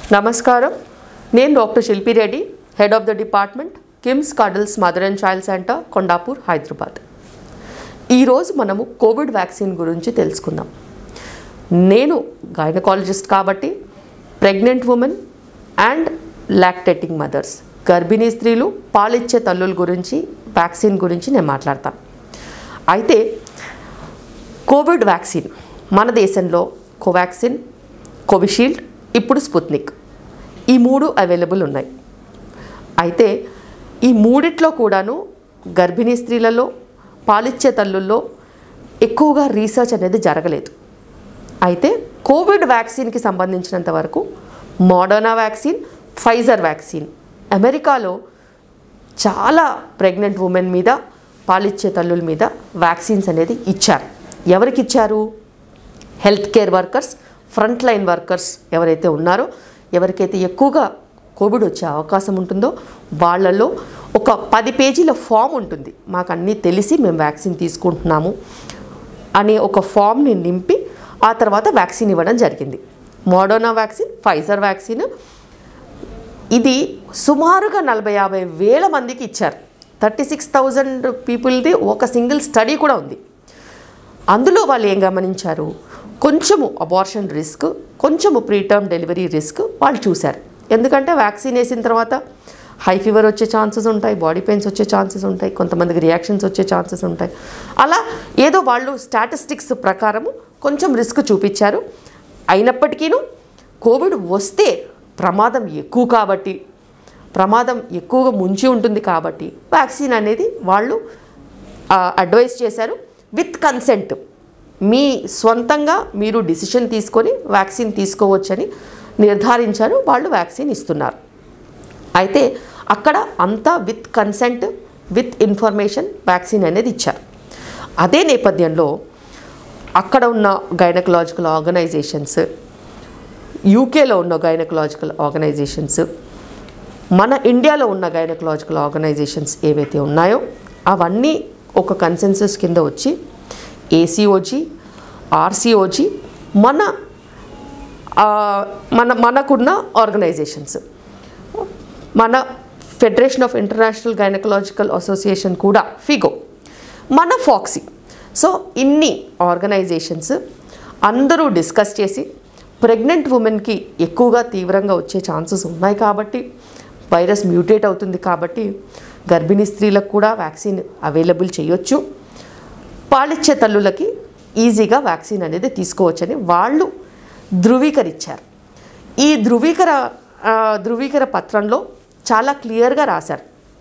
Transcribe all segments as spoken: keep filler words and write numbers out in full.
నమస్కారం, నేను doctor Shilpi Reddy, head of the department, KIMS Cuddles mother and child centre, Kondapur, Hyderabad. ఈరోజు మనము కోవిడ్ వ్యాక్సిన్ గురించి తెలుసుకుందాం. నేను గైనకాలజిస్ట్ కాబట్టి pregnant women and lactating mothers, గర్భిణీ స్త్రీలు, పాలిచ్చే తల్లుల గురించి వ్యాక్సిన్ గురించి నేను మాట్లాడతాను. అయితే కోవిడ్ వ్యాక్సిన్ మన దేశంలో కోవాక్సిన్, కోవిషీల్డ్, ఇప్పుడు స్పుత్నిక్, ఈ మూడు అవైలబుల్ ఉన్నాయి. అయితే ఈ మూడిట్లో కూడాను గర్భిణీ స్త్రీలలో, పాలిచ్చే తల్లుల్లో ఎక్కువగా రీసెర్చ్ అనేది జరగలేదు. అయితే కోవిడ్ వ్యాక్సిన్కి సంబంధించినంత వరకు మోడర్నా వ్యాక్సిన్, ఫైజర్ వ్యాక్సిన్ అమెరికాలో చాలా ప్రెగ్నెంట్ ఉమెన్ మీద, పాలిచ్చే తల్లుల మీద వ్యాక్సిన్స్ అనేది ఇచ్చారు. ఎవరికి ఇచ్చారు? Health care workers, front line workers ఎవరైతే ఉన్నారో, ఎవరికైతే ఎక్కువగా కోవిడ్ వచ్చే అవకాశం ఉంటుందో వాళ్ళలో ఒక పది పేజీల ఫామ్ ఉంటుంది. మాకు అన్నీ తెలిసి మేము వ్యాక్సిన్ తీసుకుంటున్నాము అనే ఒక ఫామ్ని నింపి ఆ తర్వాత వ్యాక్సిన్ ఇవ్వడం జరిగింది. మోడర్నా వ్యాక్సిన్, ఫైజర్ వ్యాక్సిన్, ఇది సుమారుగా నలభై యాభై వేల మందికి ఇచ్చారు. థర్టీ సిక్స్ థౌజండ్ పీపుల్ది ఒక సింగిల్ స్టడీ కూడా ఉంది. అందులో వాళ్ళు ఏం గమనించారు? కొంచెము అబార్షన్ రిస్క్, కొంచెము ప్రీటర్మ్ డెలివరీ రిస్క్ వాళ్ళు చూశారు. ఎందుకంటే వ్యాక్సిన్ వేసిన తర్వాత హై ఫీవర్ వచ్చే ఛాన్సెస్ ఉంటాయి, బాడీ పెయిన్స్ వచ్చే ఛాన్సెస్ ఉంటాయి, కొంతమందికి రియాక్షన్స్ వచ్చే ఛాన్సెస్ ఉంటాయి. అలా ఏదో వాళ్ళు స్టాటిస్టిక్స్ ప్రకారము కొంచెం రిస్క్ చూపించారు. అయినప్పటికీను కోవిడ్ వస్తే ప్రమాదం ఎక్కువ కాబట్టి, ప్రమాదం ఎక్కువగా ముంచి ఉంటుంది కాబట్టి వ్యాక్సిన్ అనేది వాళ్ళు అడ్వైస్ చేశారు. విత్ కన్సెంట్, మీ స్వంతంగా మీరు డిసిషన్ తీసుకొని వ్యాక్సిన్ తీసుకోవచ్చని నిర్ధారించారు. వాళ్ళు వ్యాక్సిన్ ఇస్తున్నారు. అయితే అక్కడ అంతా with consent, with information vaccine అనేది ఇచ్చారు. అదే నేపథ్యంలో అక్కడ ఉన్న గైనకలాజికల్ ఆర్గనైజేషన్స్, యూకేలో ఉన్న గైనకలాజికల్ ఆర్గనైజేషన్స్, మన ఇండియాలో ఉన్న గైనకలాజికల్ ఆర్గనైజేషన్స్ ఏవైతే ఉన్నాయో అవన్నీ ఒక కన్సెన్సస్ కింద వచ్చి ఏసీఓజీ, ఆర్సీఓజీ, మన మన మనకున్న ఆర్గనైజేషన్స్, మన federation of international gynaecological association కూడా, ఫిగో, మన ఫాక్సీ, సో ఇన్ని ఆర్గనైజేషన్స్ అందరూ డిస్కస్ చేసి ప్రెగ్నెంట్ ఉమెన్కి ఎక్కువగా తీవ్రంగా వచ్చే ఛాన్సెస్ ఉన్నాయి కాబట్టి, వైరస్ మ్యూటేట్ అవుతుంది కాబట్టి గర్భిణీ స్త్రీలకు కూడా వ్యాక్సిన్ అవైలబుల్ చేయొచ్చు, పాలిచ్చే తల్లులకి ఈజీగా వ్యాక్సిన్ అనేది తీసుకోవచ్చని వాళ్ళు ధృవీకరించారు. ఈ ధృవీకర ధృవీకర పత్రంలో చాలా క్లియర్గా రాశారు,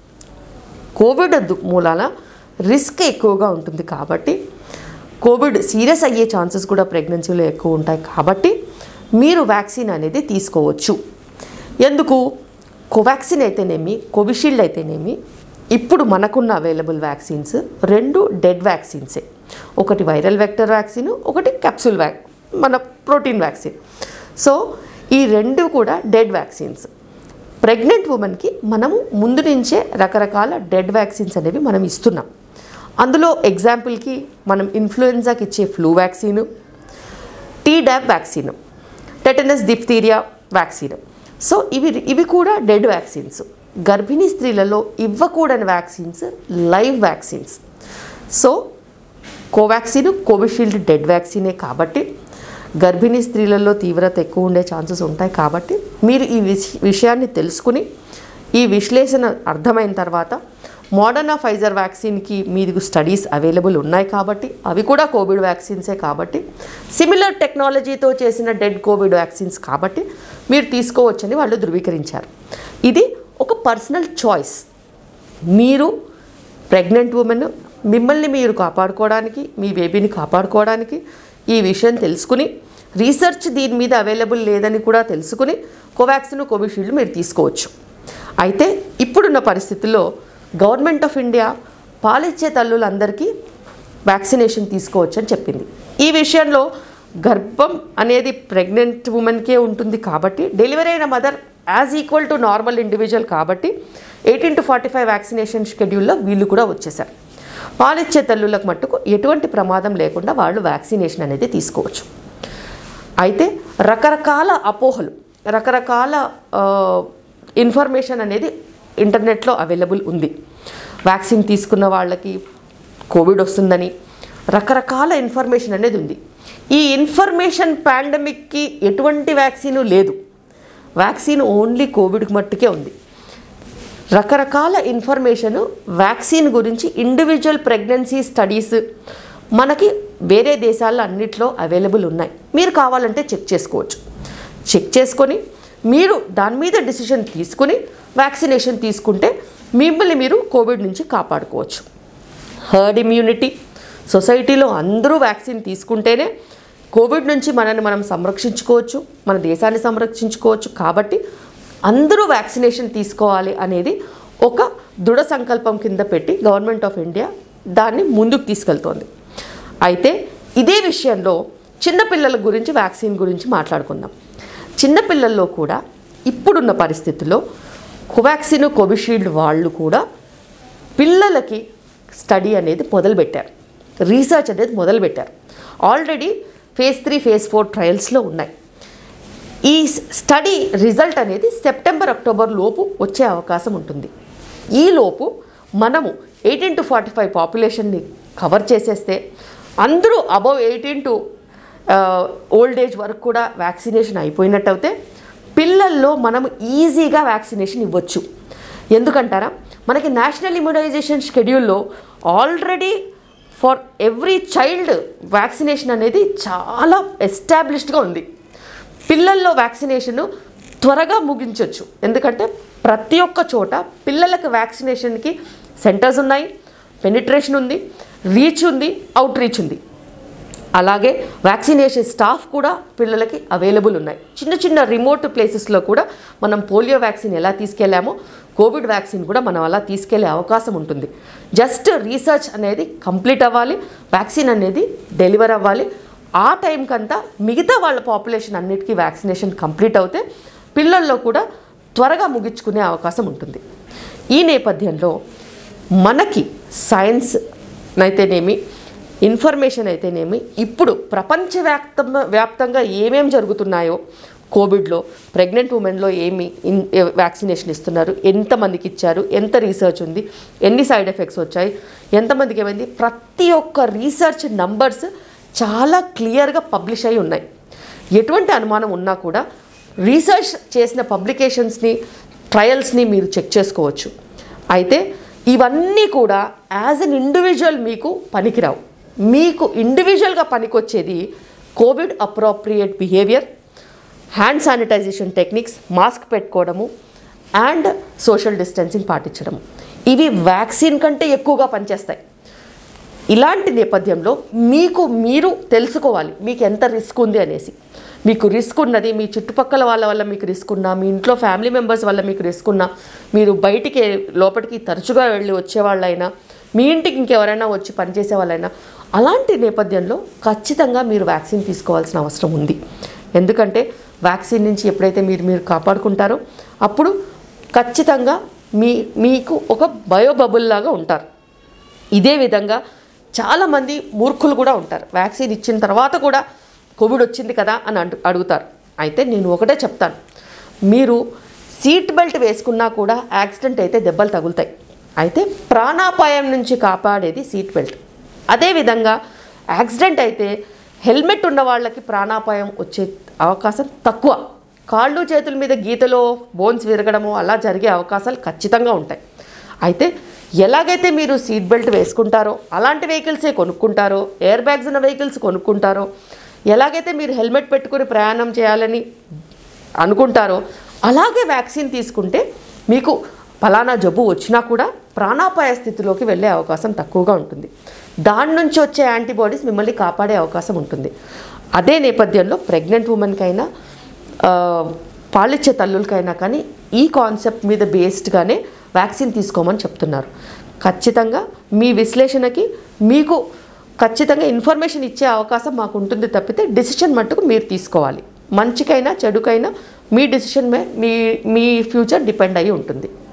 కోవిడ్ మూలాన రిస్క్ ఎక్కువగా ఉంటుంది కాబట్టి, కోవిడ్ సీరియస్ అయ్యే ఛాన్సెస్ కూడా ప్రెగ్నెన్సీలో ఎక్కువ ఉంటాయి కాబట్టి మీరు వ్యాక్సిన్ అనేది తీసుకోవచ్చు. ఎందుకు? కోవాక్సిన్ అయితేనేమి, కోవిషీల్డ్ అయితేనేమి, ఇప్పుడు మనకున్న అవైలబుల్ వ్యాక్సిన్స్ రెండు డెడ్ వ్యాక్సిన్సే. ఒకటి వైరల్ వెక్టర్ వ్యాక్సిన్, ఒకటి క్యాప్సూల్ వ్యాక్ మన ప్రోటీన్ వ్యాక్సిన్. సో ఈ రెండు కూడా డెడ్ వ్యాక్సిన్స్. ప్రెగ్నెంట్ ఉమెన్కి మనము ముందు నుంచే రకరకాల డెడ్ వ్యాక్సిన్స్ అనేవి మనం ఇస్తున్నాం. అందులో ఎగ్జాంపుల్కి మనం ఇన్ఫ్లుయెన్జాకి ఇచ్చే flu vaccine, Tdap vaccine, tetanus diphtheria vaccine. So ఇవి ఇవి కూడా డెడ్ వ్యాక్సిన్స్. గర్భిణీ స్త్రీలలో ఇవ్వకూడని vaccines live vaccines. So Covaxin, Covishield dead వ్యాక్సినే కాబట్టి గర్భిణీ స్త్రీలలో తీవ్రత ఎక్కువ ఉండే ఛాన్సెస్ ఉంటాయి. కాబట్టి మీరు ఈ విషయాన్ని తెలుసుకుని, ఈ విశ్లేషణ అర్థమైన తర్వాత మోడర్నా, ఫైజర్ వ్యాక్సిన్కి మీకు స్టడీస్ అవైలబుల్ ఉన్నాయి కాబట్టి, అవి కూడా కోవిడ్ వ్యాక్సిన్సే కాబట్టి, సిమిలర్ టెక్నాలజీతో చేసిన డెడ్ కోవిడ్ వ్యాక్సిన్స్ కాబట్టి మీరు తీసుకోవచ్చని వాళ్ళు ధృవీకరించారు. ఇది ఒక పర్సనల్ చాయిస్. మీరు ప్రెగ్నెంట్ ఉమెన్, మిమ్మల్ని మీరు కాపాడుకోవడానికి, మీ బేబీని కాపాడుకోవడానికి ఈ విషయం తెలుసుకుని, రీసెర్చ్ దీని మీద అవైలబుల్ లేదని కూడా తెలుసుకుని కోవాక్సిన్, కోవిషీల్డ్ మీరు తీసుకోవచ్చు. అయితే ఇప్పుడున్న పరిస్థితుల్లో గవర్నమెంట్ ఆఫ్ ఇండియా పాలిచ్చే తల్లులందరికీ వ్యాక్సినేషన్ తీసుకోవచ్చు అని చెప్పింది. ఈ విషయంలో గర్భం అనేది ప్రెగ్నెంట్ ఉమెన్కే ఉంటుంది కాబట్టి, డెలివరీ అయిన mother as equal to normal individual కాబట్టి eighteen to forty five vaccination షెడ్యూల్లో వీళ్ళు కూడా వచ్చేసారు. పాలిచ్చే తల్లులకు మట్టుకు ఎటువంటి ప్రమాదం లేకుండా వాళ్ళు వ్యాక్సినేషన్ అనేది తీసుకోవచ్చు. అయితే రకరకాల అపోహలు రకరకాల ఇన్ఫర్మేషన్ అనేది ఇంటర్నెట్లో అవైలబుల్ ఉంది. వ్యాక్సిన్ తీసుకున్న వాళ్ళకి కోవిడ్ వస్తుందని రకరకాల ఇన్ఫర్మేషన్ అనేది ఉంది. ఈ ఇన్ఫర్మేషన్ పాండమిక్కి ఎటువంటి వ్యాక్సిన్ లేదు. వ్యాక్సిన్ ఓన్లీ కోవిడ్కి మట్టుకే ఉంది. రకరకాల ఇన్ఫర్మేషను వ్యాక్సిన్ గురించి ఇండివిజువల్ ప్రెగ్నెన్సీ స్టడీస్ మనకి వేరే దేశాల్లో అన్నిట్లో అవైలబుల్ ఉన్నాయి. మీరు కావాలంటే చెక్ చేసుకోవచ్చు. చెక్ చేసుకొని మీరు దాని మీద డిసిషన్ తీసుకుని వ్యాక్సినేషన్ తీసుకుంటే మిమ్మల్ని మీరు కోవిడ్ నుంచి కాపాడుకోవచ్చు. హర్డ్ ఇమ్యూనిటీ, సొసైటీలో అందరూ వ్యాక్సిన్ తీసుకుంటేనే కోవిడ్ నుంచి మనల్ని మనం సంరక్షించుకోవచ్చు, మన దేశాన్ని సంరక్షించుకోవచ్చు. కాబట్టి అందరూ వ్యాక్సినేషన్ తీసుకోవాలి అనేది ఒక దృఢ సంకల్పం కింద పెట్టి గవర్నమెంట్ ఆఫ్ ఇండియా దాన్ని ముందుకు తీసుకెళ్తోంది. అయితే ఇదే విషయంలో చిన్నపిల్లల గురించి వ్యాక్సిన్ గురించి మాట్లాడుకుందాం. చిన్నపిల్లల్లో కూడా ఇప్పుడున్న పరిస్థితుల్లో కోవాక్సిన్, కోవిషీల్డ్ వాళ్ళు కూడా పిల్లలకి స్టడీ అనేది మొదలుపెట్టారు, రీసెర్చ్ అనేది మొదలుపెట్టారు. Already phase three phase four ట్రయల్స్లో ఉన్నాయి. ఈ స్టడీ రిజల్ట్ అనేది సెప్టెంబర్ అక్టోబర్ లోపు వచ్చే అవకాశం ఉంటుంది. ఈలోపు మనము ఎయిటీన్ టు ఫార్టీ ఫైవ్ పాపులేషన్ని కవర్ చేసేస్తే అందరూ above eighteen to old age వరకు కూడా వ్యాక్సినేషన్ అయిపోయినట్టు అయితే పిల్లల్లో మనము ఈజీగా వ్యాక్సినేషన్ ఇవ్వచ్చు. ఎందుకంటారా, మనకి నేషనల్ ఇమ్యునైజేషన్ షెడ్యూల్లో already for every child vaccination అనేది చాలా ఎస్టాబ్లిష్డ్గా ఉంది. పిల్లల్లో వ్యాక్సినేషన్ త్వరగా ముగించవచ్చు. ఎందుకంటే ప్రతి ఒక్క చోట పిల్లలకు వ్యాక్సినేషన్కి సెంటర్స్ ఉన్నాయి, పెనిట్రేషన్ ఉంది, రీచ్ ఉంది, అవుట్ రీచ్ ఉంది. అలాగే వ్యాక్సినేషన్ స్టాఫ్ కూడా పిల్లలకి అవైలబుల్ ఉన్నాయి. చిన్న చిన్న రిమోట్ ప్లేసెస్లో కూడా మనం పోలియో వ్యాక్సిన్ ఎలా తీసుకెళ్ళామో కోవిడ్ వ్యాక్సిన్ కూడా మనం అలా తీసుకెళ్లే అవకాశం ఉంటుంది. జస్ట్ రీసెర్చ్ అనేది కంప్లీట్ అవ్వాలి, వ్యాక్సిన్ అనేది డెలివర్ అవ్వాలి. ఆ టైంకంతా మిగతా వాళ్ళ పాపులేషన్ అన్నిటికీ వ్యాక్సినేషన్ కంప్లీట్ అవుతే పిల్లల్లో కూడా త్వరగా ముగించుకునే అవకాశం ఉంటుంది. ఈ నేపథ్యంలో మనకి సైన్స్ అయితేనేమి, ఇన్ఫర్మేషన్ అయితేనేమి, ఇప్పుడు ప్రపంచవ్యాప్త వ్యాప్తంగా ఏమేమి జరుగుతున్నాయో, కోవిడ్లో ప్రెగ్నెంట్ ఉమెన్లో ఏమి ఇన్ వ్యాక్సినేషన్ ఇస్తున్నారు, ఎంతమందికి ఇచ్చారు, ఎంత రీసెర్చ్ ఉంది, ఎన్ని సైడ్ ఎఫెక్ట్స్ వచ్చాయి, ఎంతమందికి ఏమైంది, ప్రతి ఒక్క రీసెర్చ్ నంబర్స్ చాలా క్లియర్గా పబ్లిష్ అయి ఉన్నాయి. ఎటువంటి అనుమానం ఉన్నా కూడా రీసెర్చ్ చేసిన పబ్లికేషన్స్ని, ట్రయల్స్ని మీరు చెక్ చేసుకోవచ్చు. అయితే ఇవన్నీ కూడా యాజ్ అన్ ఇండివిజువల్ మీకు పనికిరావు. మీకు ఇండివిజువల్గా పనికొచ్చేది Covid appropriate behaviour, hand sanitisation techniques, mask పెట్టుకోవడము అండ్ సోషల్ డిస్టెన్సింగ్ పాటించడము. ఇవి వ్యాక్సిన్ కంటే ఎక్కువగా పనిచేస్తాయి. ఇలాంటి నేపథ్యంలో మీకు మీరు తెలుసుకోవాలి మీకు ఎంత రిస్క్ ఉంది అనేసి. మీకు రిస్క్ ఉన్నది, మీ చుట్టుపక్కల వాళ్ళ వల్ల మీకు రిస్క్ ఉన్నా, మీ ఇంట్లో ఫ్యామిలీ మెంబర్స్ వల్ల మీకు రిస్క్ ఉన్నా, మీరు బయటికి లోపలికి తరచుగా వెళ్ళి వచ్చేవాళ్ళైనా, మీ ఇంటికి ఇంకెవరైనా వచ్చి పనిచేసే వాళ్ళైనా, అలాంటి నేపథ్యంలో ఖచ్చితంగా మీరు వ్యాక్సిన్ తీసుకోవాల్సిన అవసరం ఉంది. ఎందుకంటే వ్యాక్సిన్ నుంచి ఎప్పుడైతే మీరు మీరు కాపాడుకుంటారో అప్పుడు ఖచ్చితంగా మీ మీకు ఒక బయో బబుల్ లాగా ఉంటారు. ఇదే విధంగా చాలామంది మూర్ఖులు కూడా ఉంటారు. వ్యాక్సిన్ ఇచ్చిన తర్వాత కూడా కోవిడ్ వచ్చింది కదా అని అడు అడుగుతారు అయితే నేను ఒకటే చెప్తాను, మీరు సీట్ బెల్ట్ వేసుకున్నా కూడా యాక్సిడెంట్ అయితే దెబ్బలు తగులుతాయి. అయితే ప్రాణాపాయం నుంచి కాపాడేది సీట్ బెల్ట్. అదేవిధంగా యాక్సిడెంట్ అయితే హెల్మెట్ ఉన్న వాళ్ళకి ప్రాణాపాయం వచ్చే అవకాశం తక్కువ. కాళ్ళు చేతుల మీద గీతలో బోన్స్ విరగడము అలా జరిగే అవకాశాలు ఖచ్చితంగా ఉంటాయి. అయితే ఎలాగైతే మీరు సీట్ బెల్ట్ వేసుకుంటారో, అలాంటి వెహికల్సే కొనుక్కుంటారో, ఎయిర్ బ్యాగ్స్ ఉన్న వెహికల్స్ కొనుక్కుంటారో, ఎలాగైతే మీరు హెల్మెట్ పెట్టుకుని ప్రయాణం చేయాలని అనుకుంటారో అలాగే వ్యాక్సిన్ తీసుకుంటే మీకు ఫలానా జబ్బు వచ్చినా కూడా ప్రాణాపాయ స్థితిలోకి వెళ్ళే అవకాశం తక్కువగా ఉంటుంది. దాని నుంచి వచ్చే యాంటీబాడీస్ మిమ్మల్ని కాపాడే అవకాశం ఉంటుంది. అదే నేపథ్యంలో ప్రెగ్నెంట్ ఉమెన్కైనా పాలిచ్చే తల్లులకైనా కానీ ఈ కాన్సెప్ట్ మీద బేస్డ్గానే వ్యాక్సిన్ తీసుకోమని చెప్తున్నారు. ఖచ్చితంగా మీ విశ్లేషణకి మీకు ఖచ్చితంగా ఇన్ఫర్మేషన్ ఇచ్చే అవకాశం మాకు ఉంటుంది తప్పితే డిసిషన్ మట్టుకు మీరు తీసుకోవాలి. మంచికైనా చెడుకైనా మీ డిసిషన్ మీ మీ ఫ్యూచర్ డిపెండ్ అయ్యి ఉంటుంది.